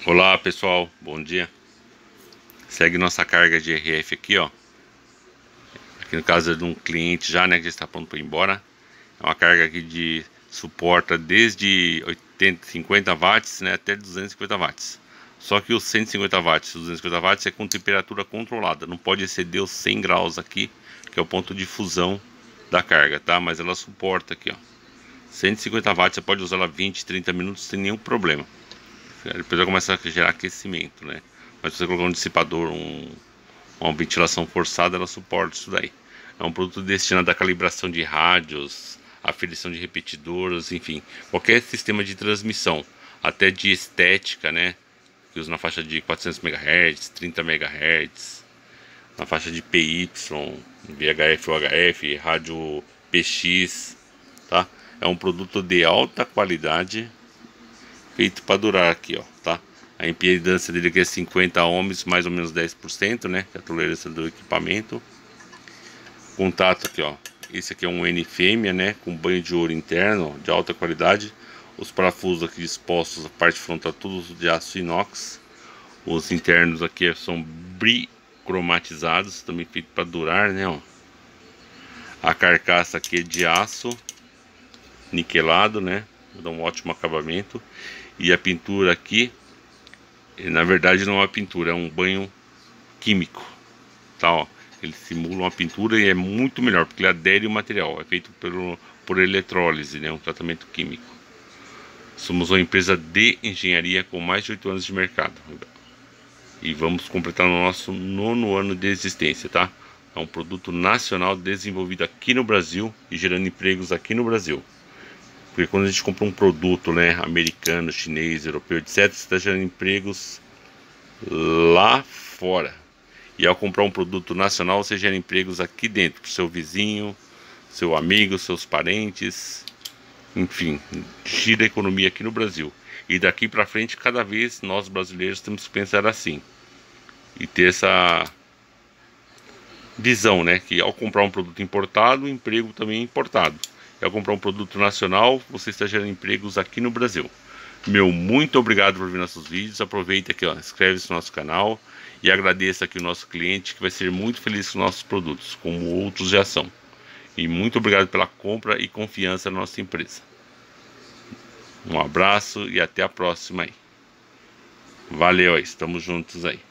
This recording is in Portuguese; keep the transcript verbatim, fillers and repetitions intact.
Olá pessoal, bom dia. Segue nossa carga de R F aqui, ó. Aqui no caso é de um cliente já, né, que já está pronto para ir embora. É uma carga aqui de suporta desde oitenta, cinquenta watts, né, até duzentos e cinquenta watts. Só que os cento e cinquenta watts, os duzentos e cinquenta watts é com temperatura controlada. Não pode exceder os cem graus aqui, que é o ponto de fusão da carga, tá? Mas ela suporta aqui, ó. cento e cinquenta watts, você pode usar ela vinte, trinta minutos sem nenhum problema. Depois vai começar a gerar aquecimento, né? Mas se você colocar um dissipador, um, uma ventilação forçada, ela suporta isso daí. É um produto destinado à calibração de rádios, aferição de repetidores, enfim, qualquer sistema de transmissão, até de estética, né? Que usa na faixa de quatrocentos megahertz, trinta megahertz, na faixa de P Y, V H F, U H F, rádio P X, tá? É um produto de alta qualidade, feito para durar aqui, ó, tá? A impedância dele aqui é cinquenta ohms, mais ou menos dez por cento, né? Que é a tolerância do equipamento. Contato aqui, ó. Esse aqui é um N fêmea, né? Com banho de ouro interno, ó, de alta qualidade. Os parafusos aqui dispostos, a parte frontal tudo de aço inox. Os internos aqui são bicromatizados, também feito para durar, né? Ó. A carcaça aqui é de aço niquelado, né? Dá um ótimo acabamento. E a pintura aqui, na verdade não é uma pintura, é um banho químico, tá, ó. Ele simula uma pintura e é muito melhor, porque ele adere o material. É feito pelo, por eletrólise, né? Um tratamento químico. Somos uma empresa de engenharia com mais de oito anos de mercado. E vamos completar o nosso nono ano de existência, tá? É um produto nacional desenvolvido aqui no Brasil e gerando empregos aqui no Brasil. Porque quando a gente compra um produto, né, americano, chinês, europeu, etcétera, você está gerando empregos lá fora. E ao comprar um produto nacional, você gera empregos aqui dentro, para o seu vizinho, seu amigo, seus parentes, enfim, gira a economia aqui no Brasil. E daqui para frente, cada vez nós brasileiros temos que pensar assim e ter essa visão, né, que ao comprar um produto importado, o emprego também é importado. E ao comprar um produto nacional, você está gerando empregos aqui no Brasil. Meu muito obrigado por ver nossos vídeos. Aproveita aqui, ó, inscreve-se no nosso canal e agradeça aqui o nosso cliente, que vai ser muito feliz com nossos produtos, como outros já são. E muito obrigado pela compra e confiança na nossa empresa. Um abraço e até a próxima aí. Valeu aí, estamos juntos aí.